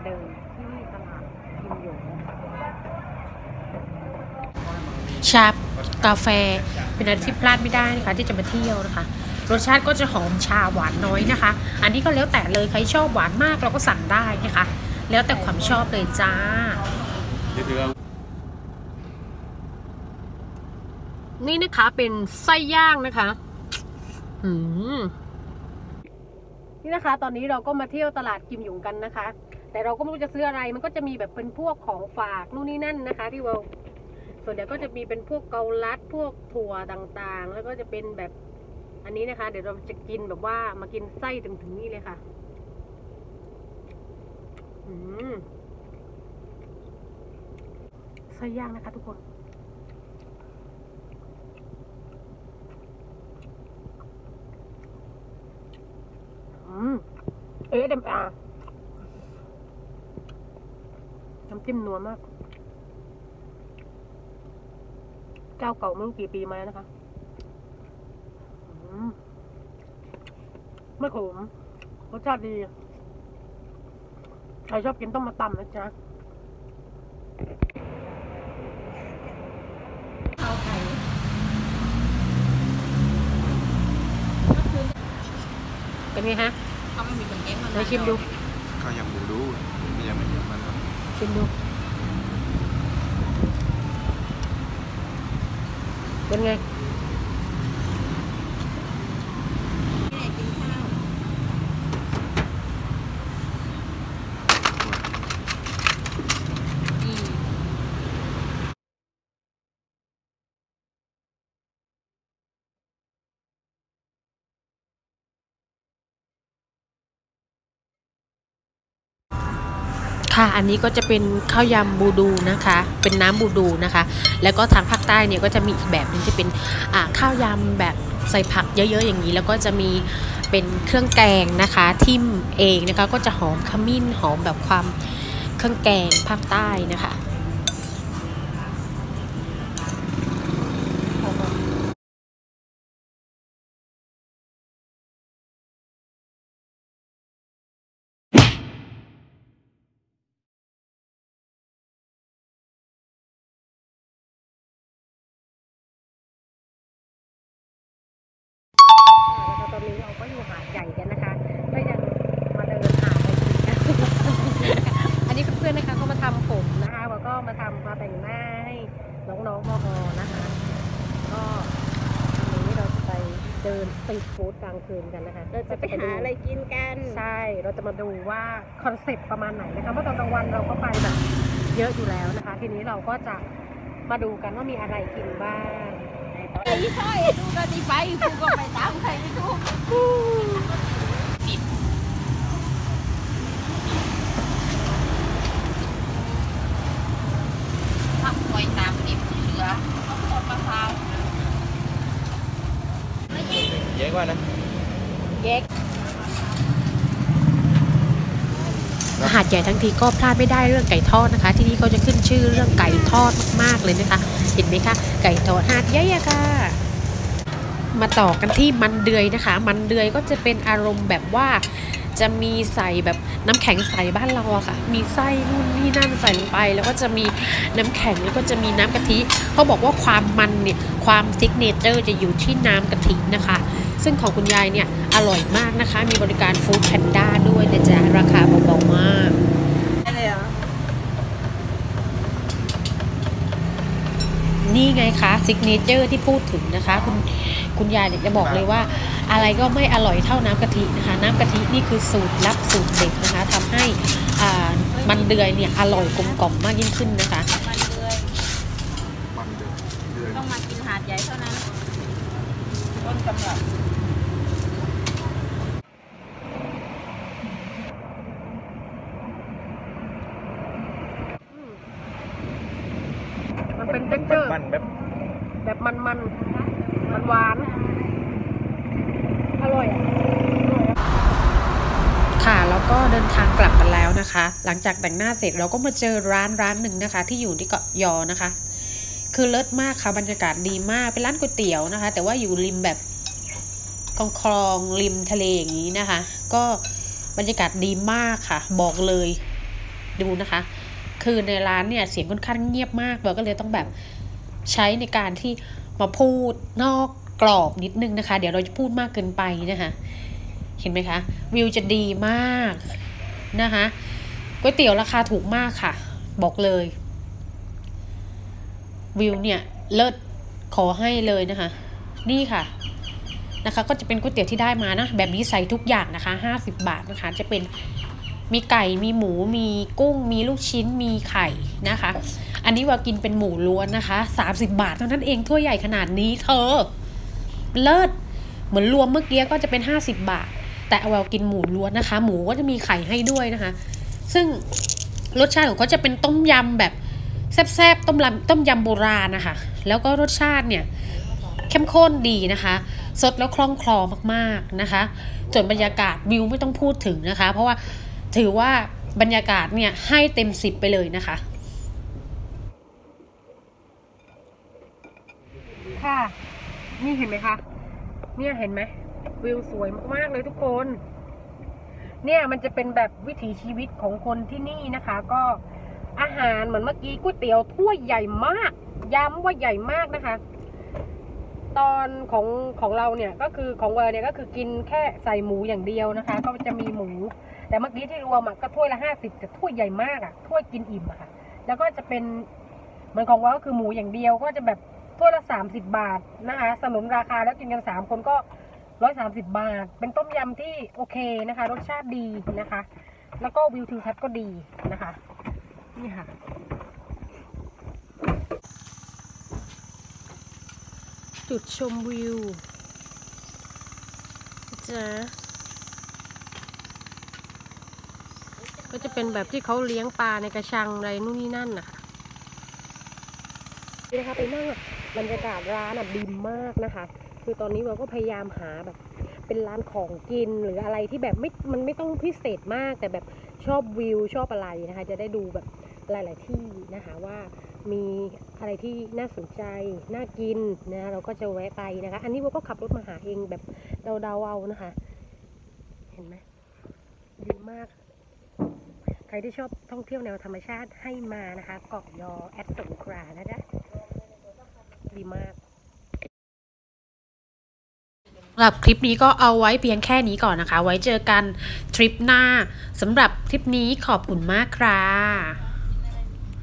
เดินที่ตลาดกิมหยงชากาแฟเป็นอะไรที่พลาดไม่ได้นะคะที่จะมาเที่ยวนะคะรสชาติก็จะหอมชาหวานน้อยนะคะอันนี้ก็แล้วแต่เลยใครชอบหวานมากเราก็สั่งได้นะคะแล้วแต่ความชอบเลยจ้านี่นะคะเป็นไส้ย่างนะคะนี่นะคะตอนนี้เราก็มาเที่ยวตลาดกิมหยงกันนะคะแต่เราก็ไม่รู้จะซื้ออะไรมันก็จะมีแบบเป็นพวกของฝากนู่นนี่นั่นนะคะที่เราส่วนใหญ่ก็จะมีเป็นพวกเกาลัดพวกถั่วต่างๆแล้วก็จะเป็นแบบอันนี้นะคะเดี๋ยวเราจะกินแบบว่ามากินไส้ถึงนี่เลยค่ะไส้ย่างนะคะทุกคนASMR น้ำจิ้มนัวมากเจ้าเก่าไม่รู้กี่ปีมาแล้วนะคะไม่ขมรสชาติดีใครชอบกินต้องมาตำนะจ๊ะเป็นไงฮะเขาไม่มีคนเก็บมันเลยชิมดูเขายังบูดูไม่ยังไม่เยอะมันชิมดูเป็นไงค่ะอันนี้ก็จะเป็นข้าวยำบูดูนะคะเป็นน้ำบูดูนะคะแล้วก็ทางภาคใต้เนี่ยก็จะมีอีกแบบนึงที่เป็นข้าวยำแบบใส่ผักเยอะๆอย่างนี้แล้วก็จะมีเป็นเครื่องแกงนะคะทิมเองนะคะก็จะหอมขมิ้นหอมแบบความเครื่องแกงภาคใต้นะคะตอนนี้เราก็อยู่หาดใหญ่กันนะคะก็ยังมาเดินหาดอันนี้เพื่อนๆนะคะก็มาทำผมนะคะแล้วก็มาแต่งหน้าให้น้องๆมอนะคะก็วันนี้เราจะไปเดินสตรีทฟู้ดกลางคืนกันนะคะเราจะไปหาอะไรกินกันใช่เราจะมาดูว่าคอนเซ็ปต์ประมาณไหนนะคะเมื่อตอนกลางวันเราก็ไปแบบเยอะอยู่แล้วนะคะทีนี้เราก็จะมาดูกันว่ามีอะไรกินบ้างไอ้ช่อยดูกันดีไปกูก็ไปตามใครไม่ถูกทำหอยตามดิบเหลือข้าวโพดมะพร้าวเยอะกว่านะเย็กหาดใหญ่ทั้งทีก็พลาดไม่ได้เรื่องไก่ทอดนะคะที่นี่เขาจะขึ้นชื่อเรื่องไก่ทอดมากๆเลยนะคะเห็นไหมคะไก่ทอดหาดใหญ่ค่ะมาต่อกันที่มันเดือยนะคะมันเดือยก็จะเป็นอารมณ์แบบว่าจะมีใส่แบบน้ำแข็งใส่บ้านเราอะค่ะมีไส้นู่นนี่นั่นใส่ลงไปแล้วก็จะมีน้ำแข็งแล้วก็จะมีน้ำกะทิเขาบอกว่าความมันเนี่ยความซิกเนเจอร์จะอยู่ที่น้ำกะทินะคะซึ่งของคุณยายเนี่ยอร่อยมากนะคะมีบริการฟู้ดแพนด้าด้วยนะจ๊ะราคาเบาๆมากนี่ไงคะซิกเนเจอร์ที่พูดถึงนะคะคุณยายจะบอกเลยว่าอะไรก็ไม่อร่อยเท่าน้ำกะทินะคะน้ำกะทินี่คือสูตรลับสูตรเด็ดนะคะทำให้มันเดือยเนี่ยอร่อยกลมกล่อมมากยิ่งขึ้นนะคะต้องมากินหาดใหญ่เท่านั้นต้นกำเนิดมันเป็นเท็กเจอร์แบบมันหวานอร่อยค่ะแล้วก็เดินทางกลับกันแล้วนะคะหลังจากแต่งหน้าเสร็จเราก็มาเจอร้านหนึ่งนะคะที่อยู่ที่เกาะยอนะคะคือเลิศมากค่ะบรรยากาศดีมากเป็นร้านก๋วยเตี๋ยวนะคะแต่ว่าอยู่ริมแบบคลองริมทะเลอย่างนี้นะคะก็บรรยากาศดีมากค่ะบอกเลยดูนะคะ คือในร้านเนี่ยเสียงค่อนข้างเงียบมากเราก็เลยต้องแบบใช้ในการที่มาพูดนอกกรอบนิดนึงนะคะ เดี๋ยวเราจะพูดมากเกินไปนะคะเห็นไหมคะวิวจะดีมากนะคะก๋วยเตี๋ยวราคาถูกมากค่ะบอกเลยวิวเนี่ยเลิศขอให้เลยนะคะนี่ค่ะนะคะก็จะเป็นก๋วยเตี๋ยวที่ได้มานะแบบนี้ใส่ทุกอย่างนะคะ50 บาทนะคะจะเป็นมีไก่มีหมูมีกุ้งมีลูกชิ้นมีไข่นะคะอันนี้ว่ากินเป็นหมูล้วนนะคะ30 บาทเท่านั้นเองถ้วยใหญ่ขนาดนี้เธอเลิศเหมือนรวมเมื่อกี้ก็จะเป็น50 บาทแต่เอากินหมูล้วนนะคะหมูก็จะมีไข่ให้ด้วยนะคะซึ่งรสชาติของเขาจะเป็นต้มยำแบบแซ่บๆต้มยำโบราณนะคะแล้วก็รสชาติเนี่ยเข้มข้นดีนะคะสดแล้วคล่องคลอมากๆนะคะส่วนบรรยากาศวิวไม่ต้องพูดถึงนะคะเพราะว่าถือว่าบรรยากาศเนี่ยให้เต็ม10ไปเลยนะคะค่ะนี่เห็นไหมคะเนี่ยเห็นไหมวิวสวยมากๆเลยทุกคนเนี่ยมันจะเป็นแบบวิถีชีวิตของคนที่นี่นะคะก็อาหารเหมือนเมื่อกี้ก๋วยเตี๋ยวถ้วยใหญ่มากย้ำว่าใหญ่มากนะคะตอนของเราเนี่ยก็คือของเวอร์เนี่ยก็คือกินแค่ใส่หมูอย่างเดียวนะคะก็จะมีหมูแต่เมื่อกี้ที่รวมก็ถ้วยละ50แต่ถ้วยใหญ่มากถ้วยกินอิ่มค่ะแล้วก็จะเป็นเหมือนของเราก็คือหมูอย่างเดียวก็จะแบบถ้วยละ30 บาทนะคะสนุนราคาแล้วกินกัน3 คนก็130 บาทเป็นต้มยำที่โอเคนะคะรสชาติดีนะคะแล้วก็วิวทิวทัศน์ก็ดีนะคะนี่ค่ะจุดชมวิวจ้ะก็จะเป็นแบบที่เขาเลี้ยงปลาในกระชังอะไรนู่นนี่นั่นนะคะนี่นะคะไปนั่งบรรยากาศร้านดีมากนะคะคือตอนนี้เราก็พยายามหาแบบเป็นร้านของกินหรืออะไรที่แบบมันไม่ต้องพิเศษมากแต่แบบชอบวิวชอบอะไรนะคะจะได้ดูแบบหลายๆที่นะคะว่ามีอะไรที่น่าสนใจน่ากินนะเราก็จะแวะไปนะคะอันนี้เราก็ขับรถมาหาเองแบบเดาๆเอานะคะเห็นไหมดีมากใครที่ชอบท่องเที่ยวแนวธรรมชาติให้มานะคะเกาะยอสงขลานะจ๊ะดีมากสำหรับคลิปนี้ก็เอาไว้เพียงแค่นี้ก่อนนะคะไว้เจอกันทริปหน้าสำหรับคลิปนี้ขอบคุณมากค่ะ